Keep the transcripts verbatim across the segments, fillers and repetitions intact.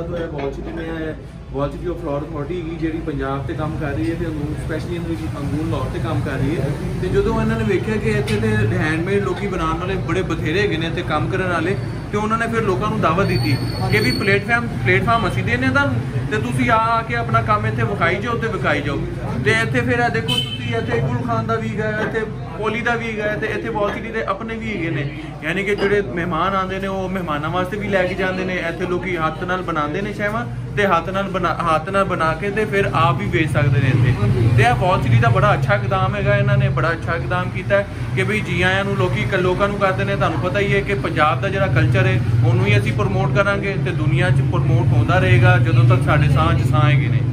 साल होया wall city में है wall city of Lahore authority जी पंजाब से काम कर रही है तो अंगूर स्पैशली अंगूर लाहौर से काम कर रही है तो जो इन्होंने वेख्या कि इतने तो हैंडमेड लोग बनाने वाले बड़े बथेरे है इतने काम करने वाले तो उन्होंने फिर लोगों को दावत दी कि भी प्लेटफार्म प्लेटफार्म असी देने तो तुम आके अपना काम इतने विखाई जाओ तो विखाई जाओ तो इतने फिर देखो इतने गुल खान का भी है इतने पोली का भी है तो इतने वॉल सिटी के अपने भी है यानी कि जोड़े मेहमान आते हैं वो मेहमानों वास्ते भी लैके जाते हैं इतने लोग हाथ नाल बनाते हैं शैवां ते हाथ नाल बना हाथ नाल बना के ते फिर आप भी बेच सकते हैं इतने तो यह वॉल सिटी का बड़ा अच्छा इकदाम है इन्होंने बड़ा अच्छा इकदाम किया कि भाई जी आया लोग लोगों करते हैं तुहानूं पता ही है कि पंजाब का जिहड़ा कल्चर है उन्होंने ही असीं प्रमोट करांगे तो दुनिया च प्रमोट होता रहेगा जदों तक साडे साह च साह हैगे ने।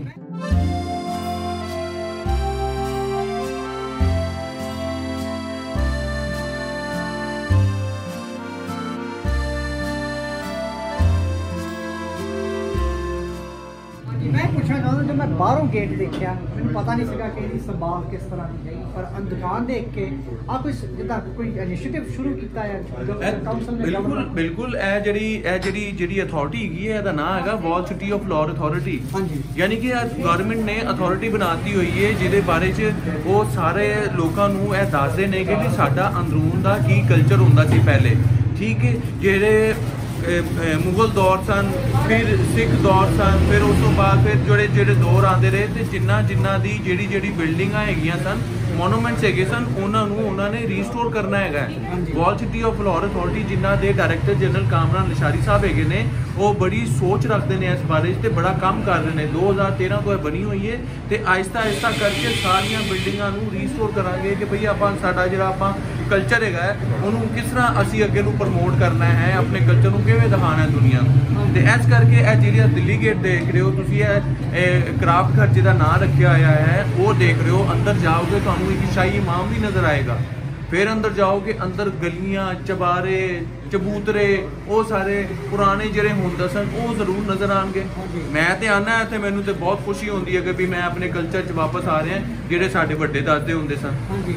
मैं पूछना चाहता जब मैं बाहरों गेट देखा मैं पता नहीं सका कि संभाल किस तरह की पर दुकान देख के आ कोई जिदा कोई इनिशिएटिव शुरू किया है काउंसिल ने बिल्कुल बिल्कुल ए जड़ी ए जड़ी जड़ी अथॉरिटी हैगी है ਇਹਦਾ ਨਾਮ ਹੈਗਾ wall city of Lahore authority यानी कि गवर्नमेंट ने अथॉरिटी बनाती हुई है ਜਿਹਦੇ ਬਾਰੇ ਚ ਉਹ ਸਾਰੇ ਲੋਕਾਂ ਨੂੰ ਇਹ ਦੱਸਦੇ ਨੇ ਕਿ ਵੀ ਸਾਡਾ ਅੰਦਰੂਨ ਦਾ ਕੀ ਕਲਚਰ ਹੁੰਦਾ ਸੀ ਪਹਿਲੇ ठीक है ਜਿਹੜੇ मुगल दौर सन फिर सिख दौर सन फिर उस तो बाद फिर जोड़े जोड़े दौर आते रहे तो जिन्ना जिन्ना दी जेड़ी जेड़ी बिल्डिंगां हैगियां सन मोनूमेंट्स हैगे सन उन्होंने उन्होंने रीस्टोर करना है। Wall city of Lahore authority जिन्ना दे डायरैक्टर जनरल कामरान लशारी साहब हैगे ने वो बड़ी सोच रखते हैं इस बारे तो बड़ा काम कर रहे हैं दो हज़ार तेरह तो बनी हुई है तो आहिस्ता आहिस्ता करके सारिया बिल्डिंगों रीस्टोर करांगे कि भई आपां साडा जिहड़ा आपां कल्चर है उन्होंने किस तरह असी अगे नूं प्रमोट करना है अपने कल्चर नूं किवें दिखाना है दुनिया तो इस करके यह जिहड़ा दिल्ली गेट देख रहे हो तुसीं यह क्राफ्ट घर जिहदा नाम रखा होया है वो देख रहे हो अंदर जाओगे तो एक शाही इमाम भी नजर आएगा फिर अंदर जाओगे अंदर गलियां चबारे चबूतरे वो सारे पुराने जिहड़े हुंदे सन वो जरूर नजर आएंगे। मैं तो आना है तो मैनूं तो बहुत खुशी होती है कि भी मैं अपने कल्चर च वापस आ रहे हैं जिहड़े साडे वड्डे दसदे हुंदे सन।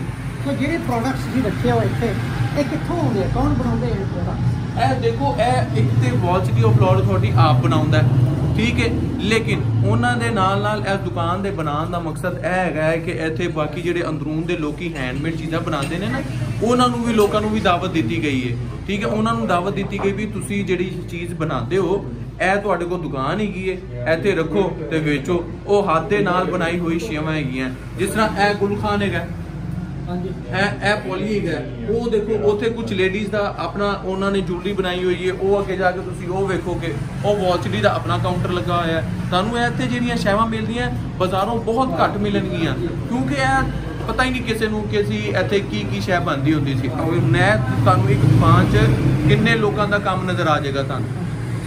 तो जिहड़े प्रोडक्ट्स भी रखे हुए इत्थे ये कित्थों आउंदे कौन बनाउंदे हैं प्रोडक्ट्स ए देखो ए एक तो wall city of Lahore authority आप बनाउंदा है ठीक है लेकिन उन्होंने नाल नाल इस दुकान के बनाने का मकसद यह है कि इतने बाकी जो अंदरून के लोग हैंडमेड चीज़ा बनाते हैं ना उन्होंने भी लोगों को भी दावत दी गई है ठीक है उन्होंने दावत दी गई भी तुसी जिहड़ी चीज़ बनाते हो ਇਹ ਤੁਹਾਡੇ ਕੋਲ ਦੁਕਾਨ ਹੈਗੀ ਹੈ ਇੱਥੇ ਰੱਖੋ ਤੇ ਵੇਚੋ ਉਹ ਹੱਥ ਦੇ ਨਾਲ ਬਣਾਈ ਹੋਈ ਸ਼ੇਵਾਂ ਹੈਗੀਆਂ ਜਿਸ ਤਰ੍ਹਾਂ ਇਹ ਗੁਲਖਾਨ ਹੈਗਾ ਹਾਂਜੀ ਇਹ ਇਹ ਪੋਲੀ ਹੈਗਾ ਉਹ ਦੇਖੋ ਉੱਥੇ ਕੁਝ ਲੇਡੀਜ਼ ਦਾ ਆਪਣਾ ਉਹਨਾਂ ਨੇ ਜੁਲਰੀ ਬਣਾਈ ਹੋਈ ਹੈ ਉਹ ਅੱਗੇ ਜਾ ਕੇ ਤੁਸੀਂ ਉਹ ਵੇਖੋਗੇ ਉਹ ਵॉल सिटी ਦਾ ਆਪਣਾ ਕਾਊਂਟਰ ਲੱਗਾ ਹੋਇਆ ਹੈ ਤੁਹਾਨੂੰ ਇੱਥੇ ਜਿਹੜੀਆਂ ਸ਼ੇਵਾਂ ਮਿਲਦੀਆਂ ਬਾਜ਼ਾਰੋਂ ਬਹੁਤ ਘੱਟ ਮਿਲਣਗੀਆਂ ਕਿਉਂਕਿ ਇਹ ਪਤਾ ਹੀ ਨਹੀਂ ਕਿਸੇ ਨੂੰ ਕਿ ਅਸੀਂ ਇੱਥੇ ਕੀ ਕੀ ਸ਼ੈ ਬਣਦੀ ਹੁੰਦੀ ਸੀ ਮੈਂ ਤੁਹਾਨੂੰ ਇੱਕ ਦੁਕਾਨ 'ਚ ਕਿੰਨੇ ਲੋਕਾਂ ਦਾ ਕੰਮ ਨਜ਼ਰ ਆ ਜਾਏਗਾ ਤੁਹਾਨੂੰ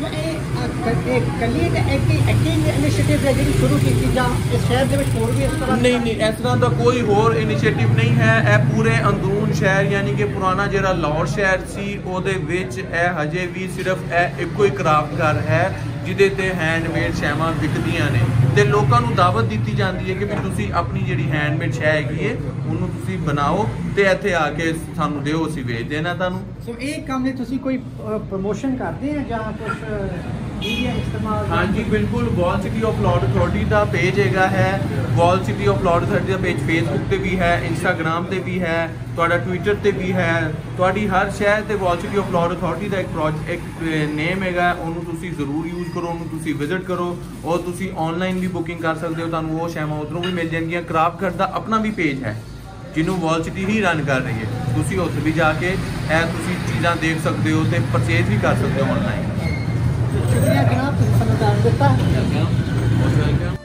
नहीं नहीं इस तरह का कोई होर इनिशिएटिव नहीं है ए पूरे अंदरून शहर यानी कि पुराना जिहड़ा लाहौर शहर सी ओहदे विच ए हजे भी सिर्फ ए इक्को ही क्राफ्ट घर है जिहदे ते हैंडमेड शैवां विकदियां ने ते लोकां नूं दावत दित्ती जांदी है कि भी तुसीं अपनी जिहड़ी हैंडमेड शै हैगी है ਉਹਨੂੰ ਤੁਸੀਂ ਬਣਾਓ ਤੇ ਇੱਥੇ ਆ ਕੇ ਸਾਨੂੰ ਦਿਓ ਅਸੀਂ ਵੇਚ ਦੇਣਾ ਤੁਹਾਨੂੰ। ਸੋ ਇਹ ਕੰਮ ਲਈ ਤੁਸੀਂ ਕੋਈ ਪ੍ਰਮੋਸ਼ਨ ਕਰਦੇ ਆ ਜਾਂ ਕੁਝ ਮੀਡੀਆ ਇਸਤੇਮਾਲ? हाँ जी बिल्कुल wall city of Lahore authority का पेज हैगा है wall city of Lahore authority का पेज फेसबुक पे भी है इंस्टाग्राम पे भी है ਤੁਹਾਡਾ ट्विटर ਤੇ भी है ਤੁਹਾਡੀ ਹਰ ਸ਼ਹਿਰ ਤੇ wall city of Lahore authority ਦਾ ਇੱਕ ਪ੍ਰੋਜੈਕਟ ਇੱਕ ਨੇਮ ਹੈਗਾ ਉਹਨੂੰ ਤੁਸੀਂ ਜ਼ਰੂਰ ਯੂਜ਼ ਕਰੋ ਉਹਨੂੰ ਤੁਸੀਂ ਵਿਜ਼ਿਟ ਕਰੋ ਔਰ ਤੁਸੀਂ ਆਨਲਾਈਨ ਵੀ ਬੁਕਿੰਗ ਕਰ ਸਕਦੇ ਹੋ ਤੁਹਾਨੂੰ ਉਹ ਸ਼ੈਵਾਂ ਉਧਰੋਂ ਵੀ ਮਿਲ ਜਾਣਗੀਆਂ। ਕਰਾਫਟ ਘਰ ਦਾ ਆਪਣਾ ਵੀ ਪੇਜ ਹੈ ਜਿਹਨੂੰ वॉल सिटी ही रन कर रही है ਤੁਸੀਂ ਉੱਥੇ ਵੀ ਜਾ ਕੇ ਇਹ ਤੁਸੀਂ ਚੀਜ਼ਾਂ ਦੇਖ ਸਕਦੇ ਹੋ ਤੇ ਪਰਚੇਜ਼ ਵੀ ਕਰ ਸਕਦੇ ਹੋ ਆਨਲਾਈਨ। शुक्रिया जनाब, तुम समझदार देता है।